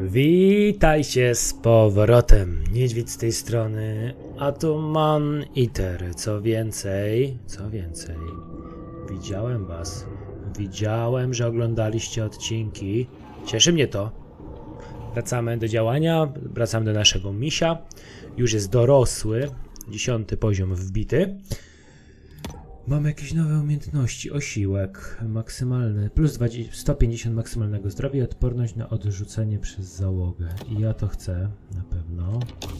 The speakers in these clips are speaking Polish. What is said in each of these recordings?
Witajcie z powrotem, Niedźwiedź z tej strony, a tu Man Eater. Co więcej, widziałem was, widziałem, że oglądaliście odcinki, cieszy mnie to. Wracamy do działania, wracamy do naszego misia, już jest dorosły, 10. poziom wbity. Mamy jakieś nowe umiejętności, osiłek maksymalny, plus 150 maksymalnego zdrowia i odporność na odrzucenie przez załogę. I ja to chcę, na pewno.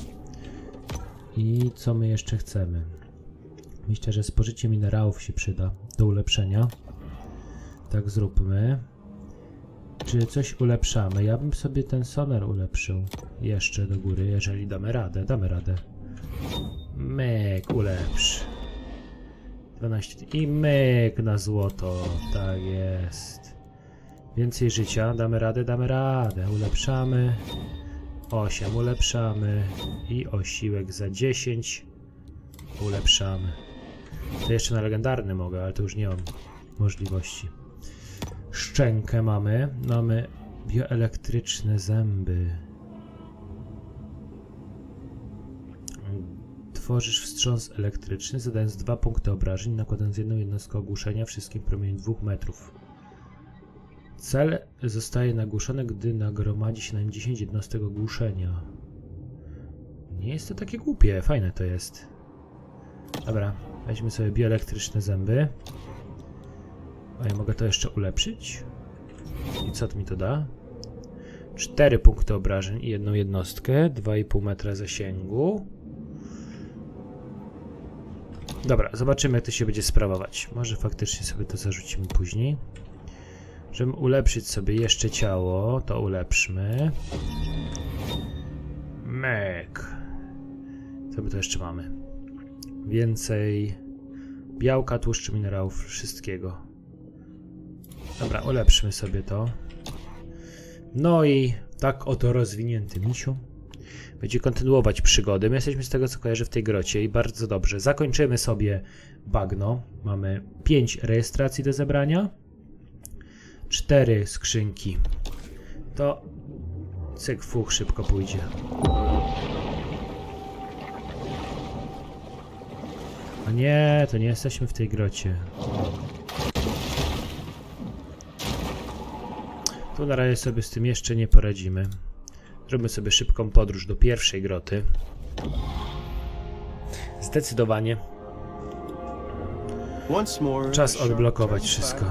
I co my jeszcze chcemy? Myślę, że spożycie minerałów się przyda do ulepszenia. Tak zróbmy. Czy coś ulepszamy? Ja bym sobie ten sonar ulepszył jeszcze do góry, jeżeli damy radę, Myk, ulepsz. 12 i myk na złoto, tak jest. Więcej życia, damy radę, ulepszamy. 8 ulepszamy i osiłek za 10 ulepszamy. To jeszcze na legendarny mogę, ale to już nie mam możliwości. Szczękę mamy bioelektryczne zęby. Tworzysz wstrząs elektryczny, zadając 2 punkty obrażeń, nakładając jedną jednostkę ogłuszenia wszystkim promieniem 2 metrów. Cel zostaje nagłuszony, gdy nagromadzi się na nim 10 jednostek ogłuszenia. Nie jest to takie głupie, fajne to jest. Dobra, weźmy sobie bioelektryczne zęby. A ja mogę to jeszcze ulepszyć? I co mi to da? 4 punkty obrażeń i jedną jednostkę, 2,5 metra zasięgu. Dobra, zobaczymy, jak to się będzie sprawować. Może faktycznie sobie to zarzucimy później. Żeby ulepszyć sobie jeszcze ciało, to ulepszmy. Myk. Co my tu jeszcze mamy? Więcej białka, tłuszczy, minerałów, wszystkiego. Dobra, ulepszmy sobie to. No i tak oto rozwinięty misiu będzie kontynuować przygody. My jesteśmy z tego, co kojarzę, w tej grocie i bardzo dobrze. Zakończymy sobie bagno. Mamy 5 rejestracji do zebrania. 4 skrzynki. To cyk, fuch, szybko pójdzie. A nie, to nie jesteśmy w tej grocie. Tu na razie sobie z tym jeszcze nie poradzimy. Zrobimy sobie szybką podróż do pierwszej groty. Zdecydowanie. Czas odblokować wszystko.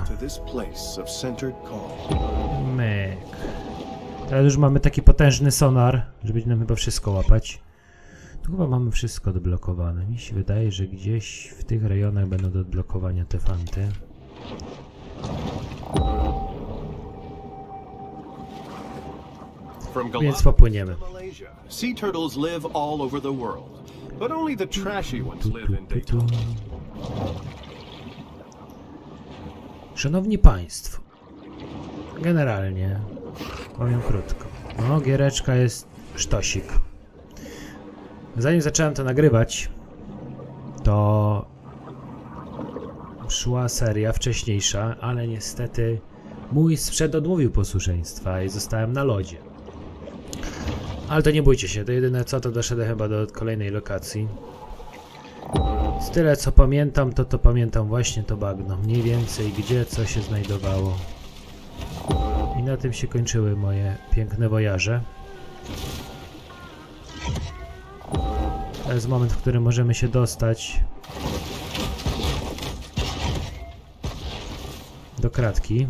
Myk. Teraz już mamy taki potężny sonar, że będzie nam chyba wszystko łapać. Tu chyba mamy wszystko odblokowane. Mi się wydaje, że gdzieś w tych rejonach będą do odblokowania te fanty. Więc popłyniemy. Sea turtles live all over the world, but only the trashy ones live in Daytona. Szanowni Państwo, generalnie powiem krótko. No, giereczka jest sztosik. Zanim zacząłem to nagrywać, to szła seria wcześniejsza, ale niestety mój sprzęt odmówił posłuszeństwa i zostałem na lodzie. Ale to nie bójcie się, to jedyne co, to doszedłem chyba do kolejnej lokacji. Z tyle co pamiętam, to pamiętam właśnie to bagno. Mniej więcej gdzie co się znajdowało. I na tym się kończyły moje piękne wojaże. To jest moment, w którym możemy się dostać do kratki.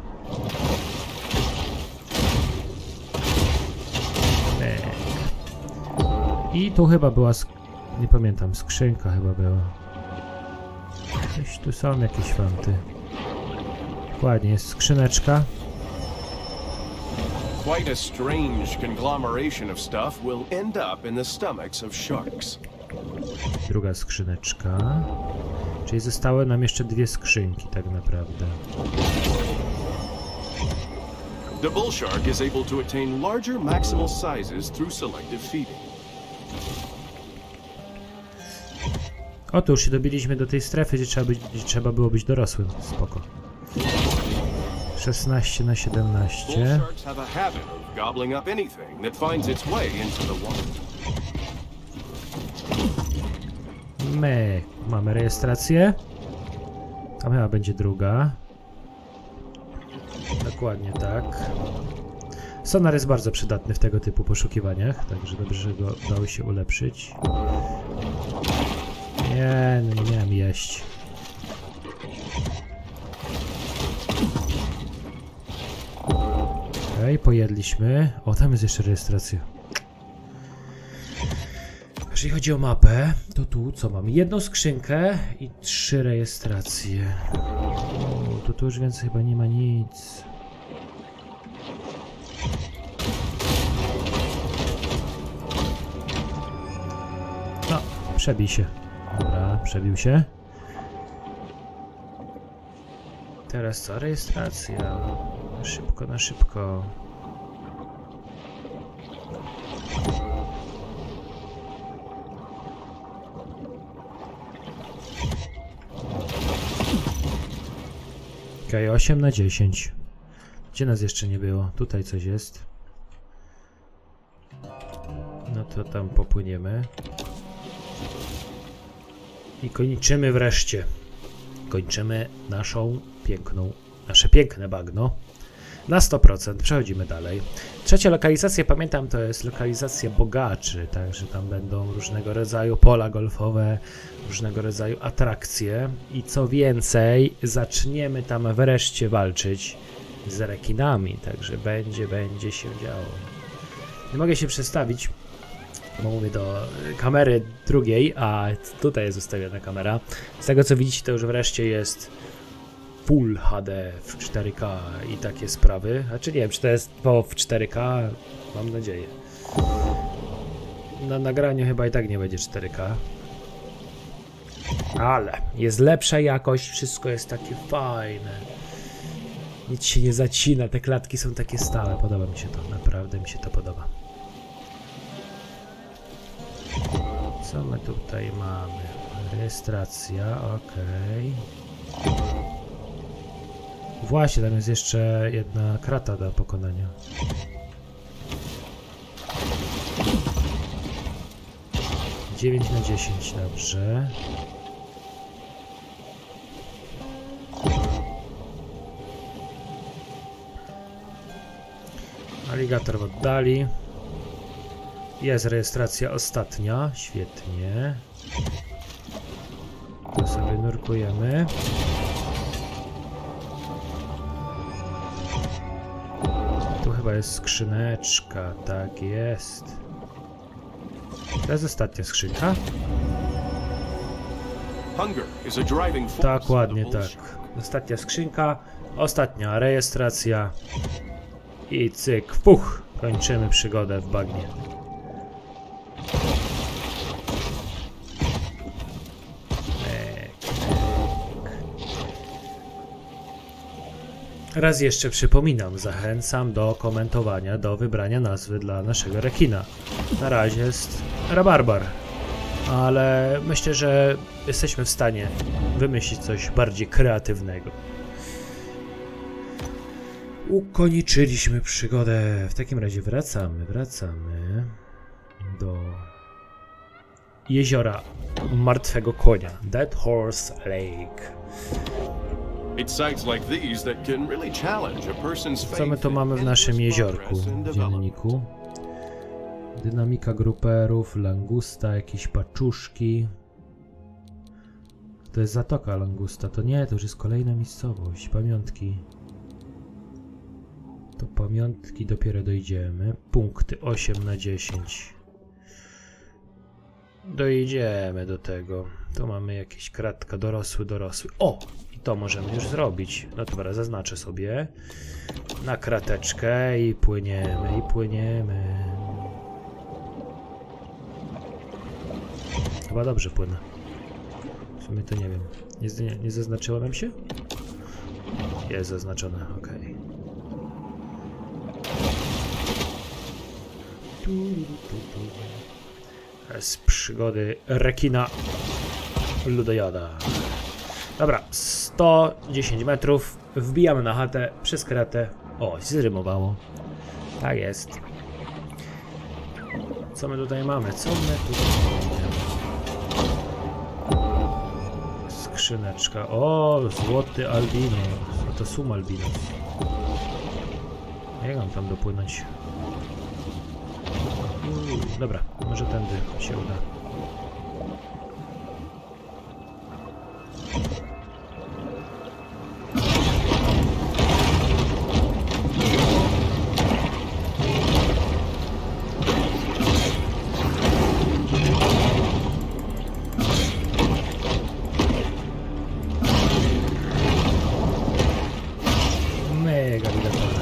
I tu chyba była, nie pamiętam, skrzynka chyba była. Gdzieś tu są jakieś fanty. Dokładnie, jest skrzyneczka. Quite a strange conglomeration of stuff will end up in the stomachs of sharks. Druga skrzyneczka. Czyli zostały nam jeszcze 2 skrzynki tak naprawdę. The bull shark is able to attain larger maximal sizes through selective feeding. Oto już się dobiliśmy do tej strefy, gdzie trzeba było być dorosłym. Spoko. 16 na Bull 17. sharks have a habit of gobbling up anything that finds its way into the water. My mamy rejestrację. Tam chyba będzie druga. Dokładnie tak. Sonar jest bardzo przydatny w tego typu poszukiwaniach, także dobrze, że go udało się ulepszyć. Nie, no nie miałem jeść. Okej, pojedliśmy. O, tam jest jeszcze rejestracja. Jeżeli chodzi o mapę, to tu co mamy? Jedną skrzynkę i 3 rejestracje. O, tu już więcej chyba nie ma nic. No, przebij się. Dobra, przebił się. Teraz co? Rejestracja. Na szybko, na szybko. Okej, 8 na 10. Gdzie nas jeszcze nie było? Tutaj coś jest. No to tam popłyniemy. I kończymy wreszcie. Kończymy nasze piękne bagno. Na 100%. Przechodzimy dalej. Trzecia lokalizacja, pamiętam, to jest lokalizacja bogaczy. Także tam będą różnego rodzaju pola golfowe, różnego rodzaju atrakcje. I co więcej, zaczniemy tam wreszcie walczyć z rekinami. Także będzie się działo. Nie mogę się przestawić, bo mówię do kamery drugiej, a tutaj jest ustawiona kamera. Z tego co widzicie, to już wreszcie jest Full HD w 4K i takie sprawy. Znaczy nie wiem, czy to jest w 4K, mam nadzieję. Na nagraniu chyba i tak nie będzie 4K. Ale jest lepsza jakość, wszystko jest takie fajne. Nic się nie zacina, te klatki są takie stałe. Podoba mi się to, naprawdę mi się to podoba. Co my tutaj mamy? Rejestracja, okej. Właśnie, tam jest jeszcze jedna krata do pokonania. Dziewięć na 10, dobrze. Aligator w oddali. Jest rejestracja ostatnia, świetnie. To sobie nurkujemy. Tu chyba jest skrzyneczka, tak jest. To jest ostatnia skrzynka. Dokładnie tak. Ostatnia skrzynka, ostatnia rejestracja i cyk, puch, kończymy przygodę w bagnie. Raz jeszcze przypominam, zachęcam do komentowania, do wybrania nazwy dla naszego rekina. Na razie jest Rabarbar, ale myślę, że jesteśmy w stanie wymyślić coś bardziej kreatywnego. Ukończyliśmy przygodę. W takim razie wracamy do jeziora Martwego Konia. Dead Horse Lake. Co my to mamy w naszym jeziorku, w dzienniku? Dynamika gruperów, langusta, jakieś paczuszki. To jest Zatoka Langusta, to nie, to już jest kolejna miejscowość. Pamiątki. Do pamiątki dopiero dojdziemy. Punkty 8 na 10. Dojdziemy do tego. Tu mamy jakieś kratka, dorosły. O! I to możemy już zrobić. No dobra, zaznaczę sobie na krateczkę i płyniemy. Chyba dobrze płynę. W sumie to nie wiem. Nie zaznaczyło nam się? Jest zaznaczone, ok. Z przygody rekina ludojada. Dobra, 110 metrów. Wbijamy na chatę przez kratę. O, zrymowało. Tak jest. Co my tutaj mamy? Co my tutaj mamy? Skrzyneczka. O, złoty albinos. To sum albinos. Jak mam tam dopłynąć? Dobra, może tędy się uda. Mega widoczna.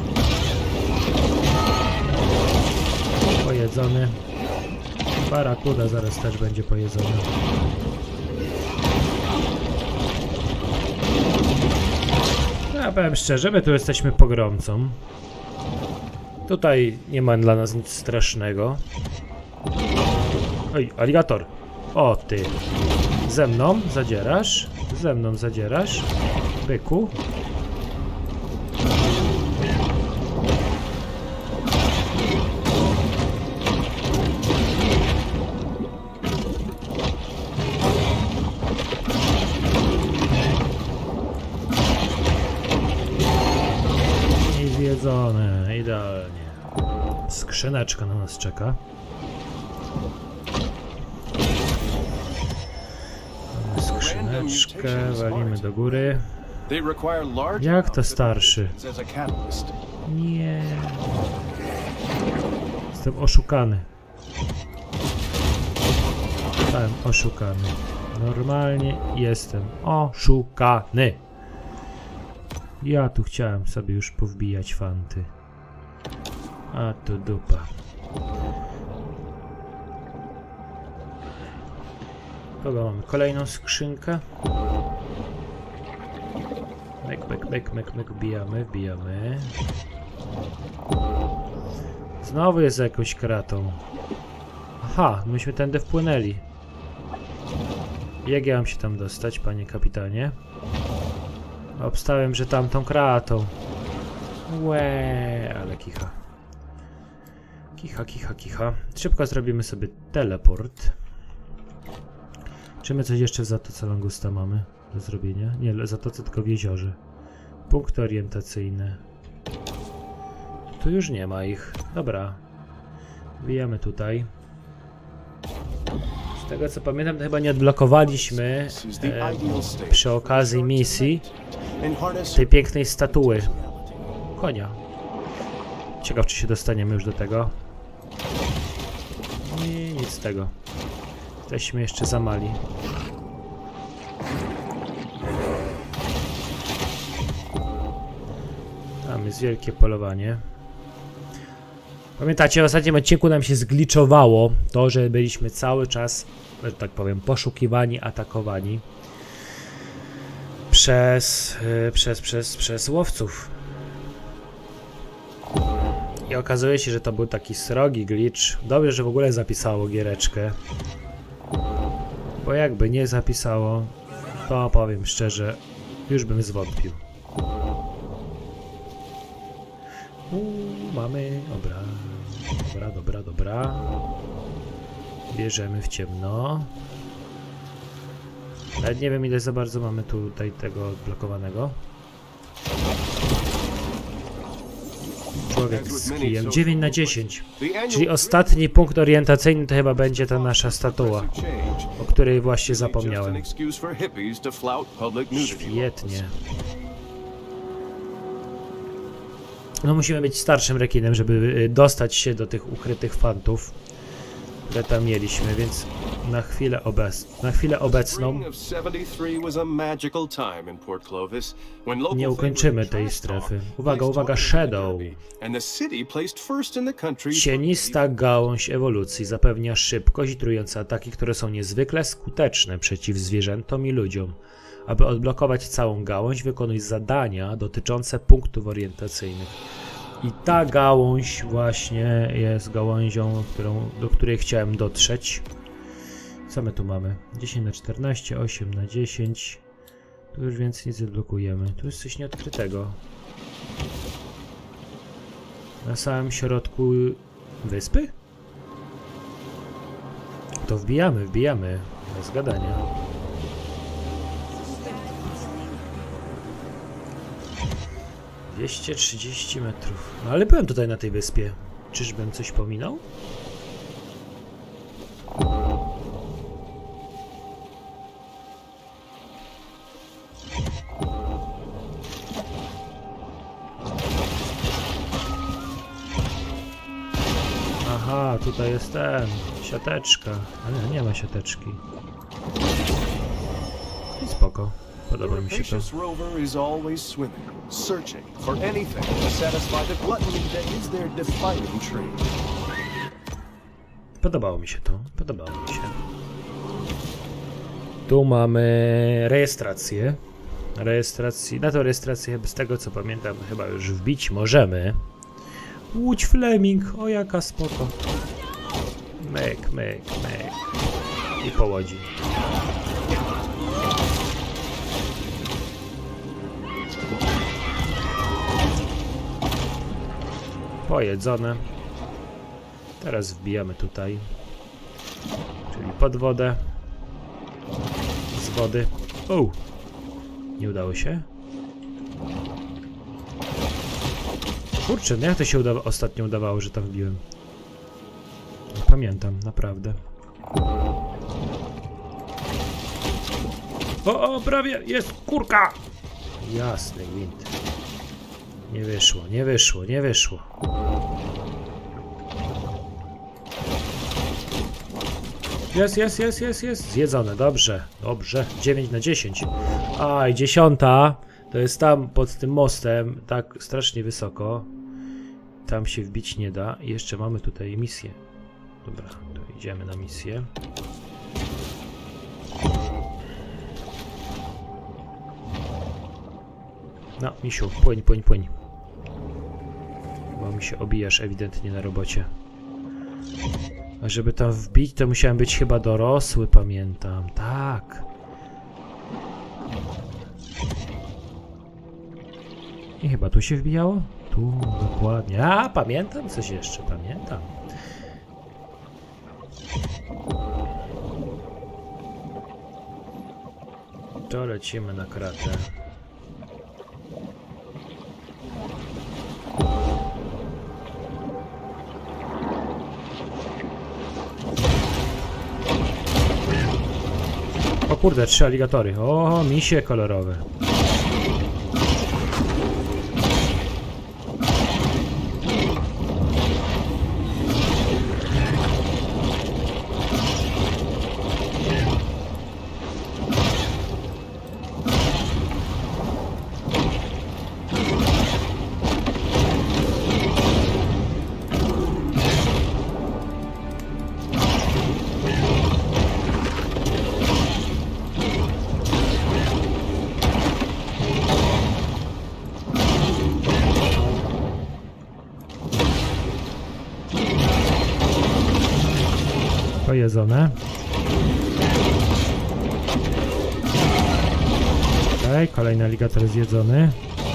Pojedzony. Barakuda zaraz też będzie pojedzony. Ja powiem szczerze, my tu jesteśmy pogromcą. Tutaj nie ma dla nas nic strasznego. Oj, aligator. O ty. Ze mną zadzierasz? Ze mną zadzierasz? Byku. Zjedzone, idealnie. Skrzyneczka na nas czeka. Mamy skrzyneczkę, walimy do góry. Jak to starszy? Nie. Jestem oszukany. Jestem oszukany. Normalnie jestem oszukany. Ja tu chciałem sobie już powbijać fanty. A tu dupa. Kogo mamy? Kolejną skrzynkę. Mek, wbijamy. Znowu jest za jakąś kratą. Aha, myśmy tędy wpłynęli. Jak ja mam się tam dostać, panie kapitanie? Obstałem, że tamtą kratą. Łe, ale kicha. Kicha. Szybko zrobimy sobie teleport. Czy my coś jeszcze w Zatoce Langusta mamy do zrobienia? Nie, w Zatoce tylko w jeziorze. Punkty orientacyjne. Tu już nie ma ich. Dobra. Wbijamy tutaj. Z tego co pamiętam, to chyba nie odblokowaliśmy przy okazji misji tej pięknej statuły konia. Ciekaw, czy się dostaniemy już do tego. Nie, nic z tego. Jesteśmy jeszcze za mali. Tam jest wielkie polowanie. Pamiętacie, w ostatnim odcinku nam się zgliczowało to, że byliśmy cały czas, że tak powiem, poszukiwani, atakowani przez łowców. I okazuje się, że to był taki srogi glitch. Dobrze, że w ogóle zapisało giereczkę. Bo jakby nie zapisało, to powiem szczerze, już bym zwątpił. Mamy, dobra. Bierzemy w ciemno. Nawet nie wiem, ile za bardzo mamy tutaj tego odblokowanego. Człowiek z kijem. 9 na 10. Czyli ostatni punkt orientacyjny to chyba będzie ta nasza statua, o której właśnie zapomniałem. Świetnie. No musimy być starszym rekinem, żeby dostać się do tych ukrytych fantów, które tam mieliśmy, więc na chwilę obecną nie ukończymy tej strefy. Uwaga, Shadow. Cienista gałąź ewolucji zapewnia szybkość i trujące ataki, które są niezwykle skuteczne przeciw zwierzętom i ludziom. Aby odblokować całą gałąź, wykonuj zadania dotyczące punktów orientacyjnych. I ta gałąź właśnie jest gałązią, do której chciałem dotrzeć. Co my tu mamy? 10 na 14, 8 na 10. Tu już więcej nie zablokujemy. Tu jest coś nieodkrytego. Na samym środku wyspy? To wbijamy, bez gadania. - 230 metrów. No ale byłem tutaj na tej wyspie. Czyżbym coś pominął? Aha, tutaj jest siateczka. Ale nie ma siateczki. I spoko. Podoba mi się to. Rapacious rover is always swimming, searching for anything to satisfy the gluttony that is their defining trait. Podobało mi się to. Tu mamy rejestrację. Na tą rejestrację, z tego co pamiętam, chyba już wbić możemy. Łódź Fleming, o jaka spoko. Myk. I po łodzi. Pojedzone. Teraz wbijamy tutaj. Czyli pod wodę. Z wody. Nie udało się? Kurczę, no jak to się ostatnio udawało, że tam wbiłem? Nie pamiętam, naprawdę. O, prawie jest kurka! Jasny gwint. Nie wyszło. Jest. Zjedzone, dobrze. 9 na 10. I 10. To jest tam pod tym mostem, tak strasznie wysoko. Tam się wbić nie da. I jeszcze mamy tutaj misję. Dobra, to idziemy na misję. No, misiu, płyń. Bo mi się obijasz ewidentnie na robocie. A żeby tam wbić, to musiałem być chyba dorosły, pamiętam. Tak. I chyba tu się wbijało? Tu, dokładnie. A, pamiętam coś jeszcze, pamiętam. To lecimy na kratę. O kurde, 3 aligatory. O, misie kolorowe. Pojedzone. Okej, kolejny aligator zjedzony.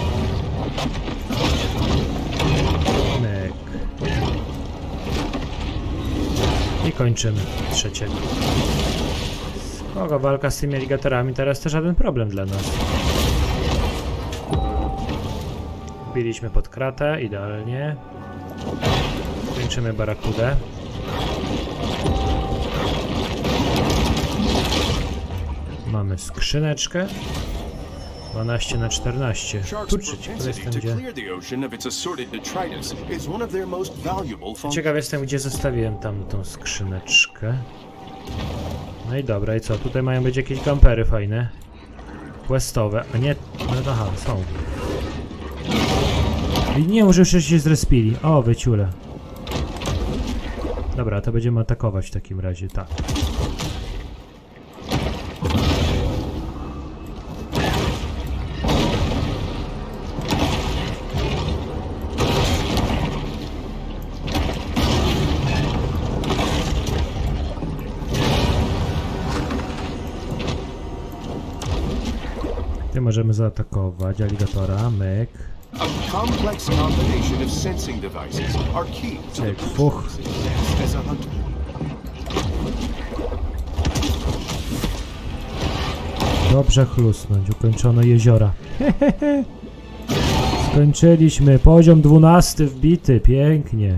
Myk. I kończymy trzeciego. Spoko, walka z tymi aligatorami teraz to żaden problem dla nas. Wbiliśmy pod kratę, idealnie. Kończymy barakudę. Mamy skrzyneczkę. 12 na 14. Kurczę, ciekaw jestem, gdzie zostawiłem tam tą skrzyneczkę. No i dobra, i co? Tutaj mają być jakieś kampery fajne. Questowe, a nie... No aha, są. I nie, może już się zrespili. O, wyciule. Dobra, to będziemy atakować w takim razie, tak. możemy zaatakować aligatora, myk. A complex combination of sensing devices are key to the success as a hunter. Dobrze chlusnąć, ukończono jeziora. Skończyliśmy, poziom 12 wbity, pięknie.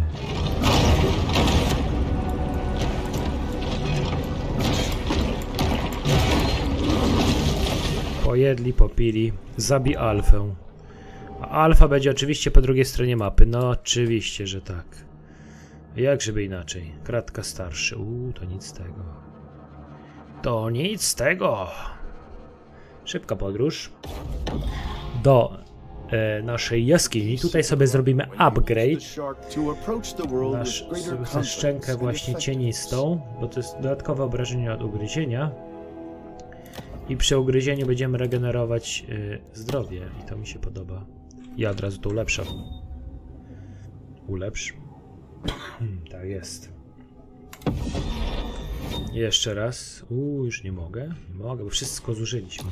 Pojedli, popili, zabij alfę. A alfa będzie oczywiście po drugiej stronie mapy, no oczywiście, że tak. Jak żeby inaczej, kratka starszy, to nic z tego. To nic z tego. Szybka podróż do naszej jaskini. Tutaj sobie zrobimy upgrade. Nasz szczękę właśnie cienistą, bo to jest dodatkowe obrażenie od ugryzienia. I przy ugryzieniu będziemy regenerować zdrowie i to mi się podoba. Ja od razu to ulepszam. Ulepsz. Tak jest. Jeszcze raz. Już nie mogę. Nie mogę, bo wszystko zużyliśmy.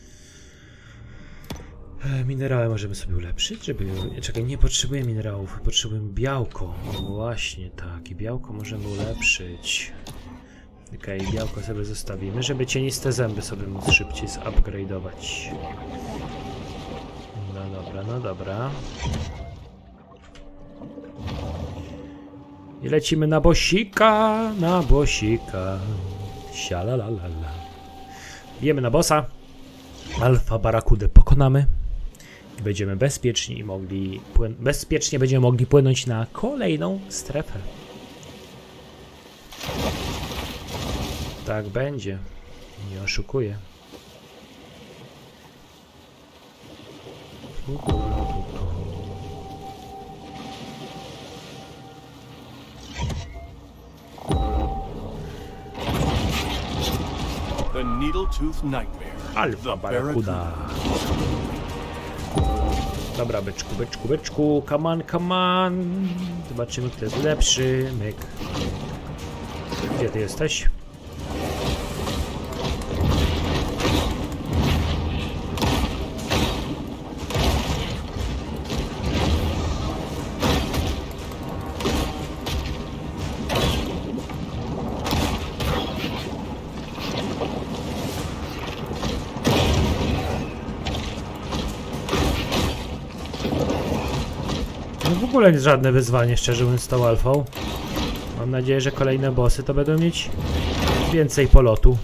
Minerały możemy sobie ulepszyć, żeby... Czekaj, nie potrzebuję minerałów, potrzebujemy białko. Właśnie tak, i białko możemy ulepszyć. Okej, białko sobie zostawimy, żeby cieniste zęby sobie móc szybciej zupgrade'ować. No dobra, no dobra. I lecimy na bosika, na bosika. Sialalalala. Bijemy na bossa. Alfa Barakudę pokonamy. I będziemy bezpieczni i bezpiecznie będziemy mogli płynąć na kolejną strefę. Tak będzie. Nie oszukuję. The Needletooth Nightmare. Alfa Barakuda. Dobra, byczku, byczku, byczku. Come on, come on. Zobaczymy, kto jest lepszy. Myk. Gdzie ty jesteś? W ogóle żadne wyzwanie, szczerze mówiąc, z tą alfą. Mam nadzieję, że kolejne bossy to będą mieć więcej polotu.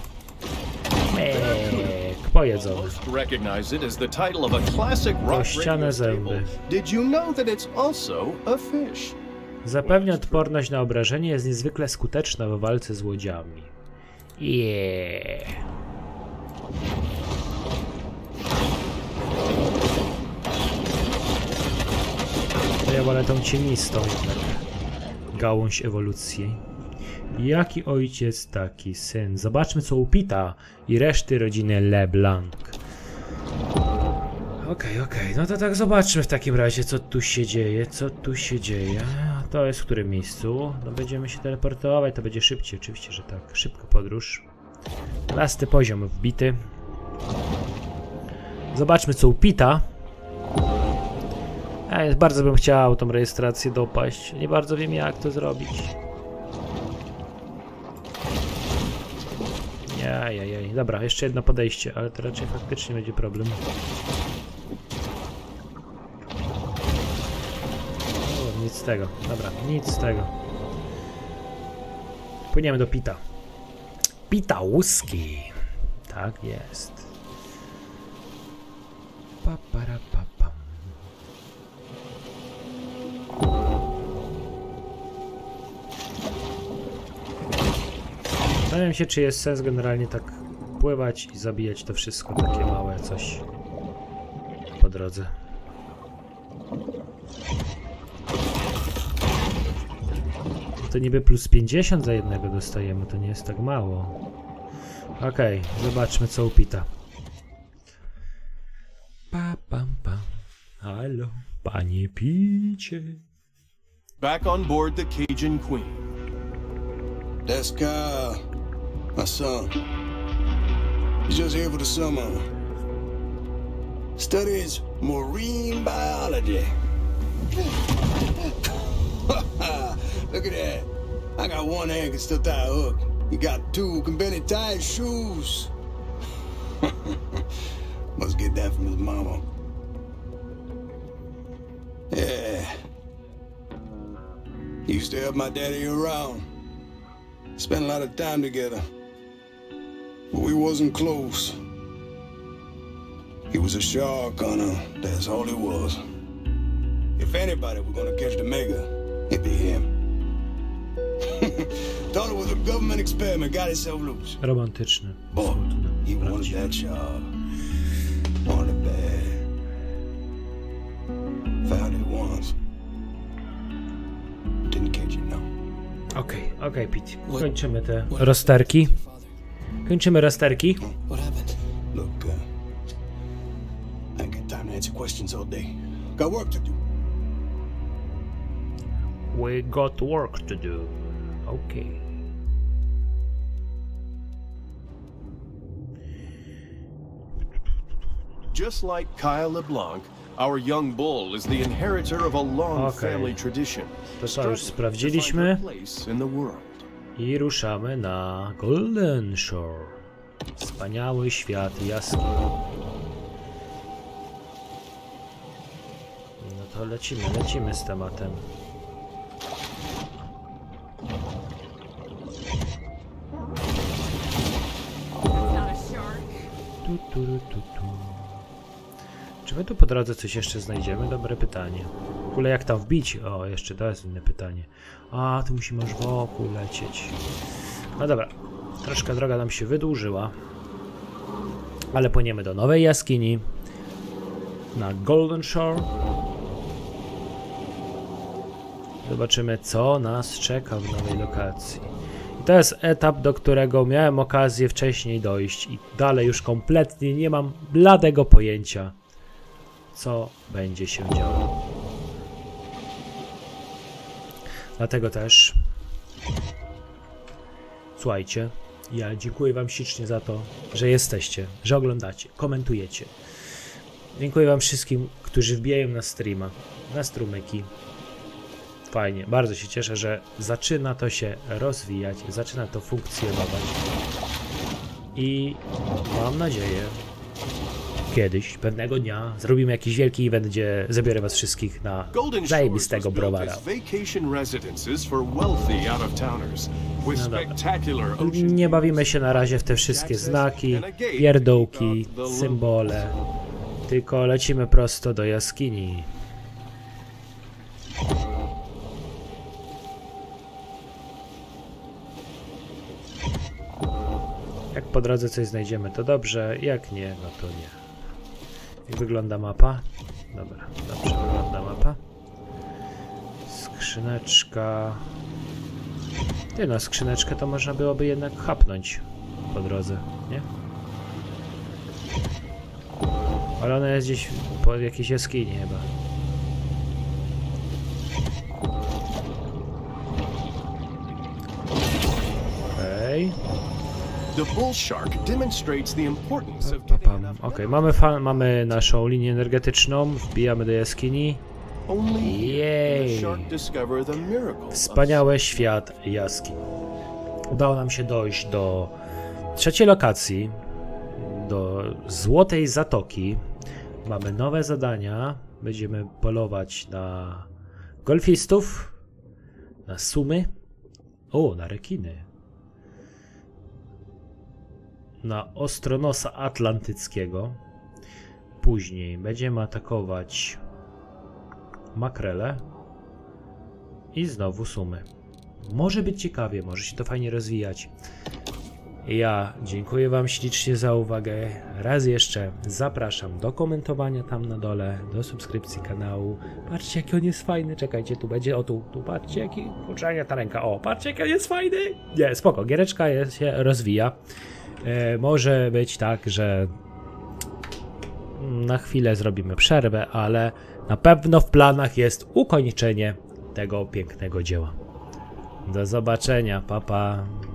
Pojedzone. Kościane zęby. Zapewnia odporność na obrażenie, jest niezwykle skuteczna w walce z łodziami. Ja wolę tą cienistą jednak gałąź ewolucji. Jaki ojciec, taki syn. Zobaczmy, co u Pita i reszty rodziny LeBlanc. Okej. No to tak zobaczmy w takim razie, co tu się dzieje. To jest w którym miejscu? No będziemy się teleportować, to będzie szybciej. Oczywiście, że tak. Szybka podróż. 12 poziom wbity. Zobaczmy, co u Pita. Bardzo bym chciał tą rejestrację dopaść. Nie bardzo wiem, jak to zrobić. Jajajaj. Dobra, jeszcze jedno podejście, ale to raczej faktycznie będzie problem. Nic z tego. Dobra, nic z tego. Płyniemy do Pita. Pita łuski. Tak jest. Zastanawiam się, czy jest sens generalnie tak pływać i zabijać to wszystko, takie małe coś po drodze. To niby plus 50 za jednego dostajemy, to nie jest tak mało. Okej, zobaczmy, co u Pita. Halo, panie Picie. Back on board the Cajun Queen. That's Kyle, my son. He's just here for the summer. Studies marine biology. Look at that. I got one hand can still tie a hook. You got two can barely tie his shoes. Must get that from his mama. Yeah. Used to help my daddy around. Spent a lot of time together. But we wasn't close. He was a shark hunter, that's all he was. If anybody were gonna catch the mega, it'd be him. Thought it was a government experiment, got itself loose. Romantyczny. Boy, Smutny. he wanted Prawdziwy. that job. Wanted it bad. Found it once. Didn't catch it, no. Okej, Pete. Kończymy te rozterki. Kończymy rozterki. What happened? Look, I ain't got time to answer questions all day. Got work to do. We got work to do. Okay. Just like Kyle LeBlanc, our young bull is the inheritor of a long Okay. family tradition. To co, już struggling to sprawdziliśmy find her place in the world. i ruszamy na Golden Shore. Wspaniały świat jaskiń. No to lecimy z tematem. Czy my tu po drodze coś jeszcze znajdziemy? Dobre pytanie. W ogóle jak tam wbić? O, jeszcze to jest inne pytanie. A, tu musimy aż wokół lecieć. No dobra, troszkę droga nam się wydłużyła. Ale płyniemy do nowej jaskini. Na Golden Shore. Zobaczymy, co nas czeka w nowej lokacji. I to jest etap, do którego miałem okazję wcześniej dojść i dalej już kompletnie nie mam bladego pojęcia, co będzie się działo. Dlatego też, słuchajcie, ja dziękuję wam ślicznie za to, że jesteście, że oglądacie, komentujecie. Dziękuję wam wszystkim, którzy wbijają na streama, na strumyki. Fajnie, bardzo się cieszę, że zaczyna to się rozwijać, zaczyna to funkcjonować. I mam nadzieję, kiedyś, pewnego dnia, zrobimy jakiś wielki event, gdzie zabiorę was wszystkich na Golden Shores zajebistego was built browara. as vacation residences for wealthy out-of-towners with spectacular ocean Nie bawimy się na razie w te wszystkie znaki, pierdołki, symbole, tylko lecimy prosto do jaskini. Jak po drodze coś znajdziemy, to dobrze, jak nie, no to nie. Jak wygląda mapa? Dobra, dobrze wygląda mapa. Skrzyneczka. Ty no, skrzyneczkę to można byłoby jednak chapnąć po drodze, nie? Ale ona jest gdzieś po jakiejś jaskini chyba. Okej. The bull shark demonstrates the importance of getting enough Okej, mamy naszą linię energetyczną, wbijamy do jaskini. Only here can Jej. the shark discover the miracle of Wspaniały świat jaskiń. Udało nam się dojść do trzeciej lokacji, do Złotej Zatoki. Mamy nowe zadania. Będziemy polować na golfistów, na sumy, na rekiny, na ostronosa atlantyckiego. Później będziemy atakować makrele i znowu sumy. Może być ciekawie, może się to fajnie rozwijać. Ja dziękuję wam ślicznie za uwagę. Raz jeszcze zapraszam do komentowania tam na dole, do subskrypcji kanału. Patrzcie, jaki on jest fajny. Czekajcie, tu będzie, tu patrzcie, jaki kurczania ta ręka. Patrzcie, jaki on jest fajny. Nie, spoko, giereczka się rozwija. Może być tak, że na chwilę zrobimy przerwę, ale na pewno w planach jest ukończenie tego pięknego dzieła. Do zobaczenia, pa pa.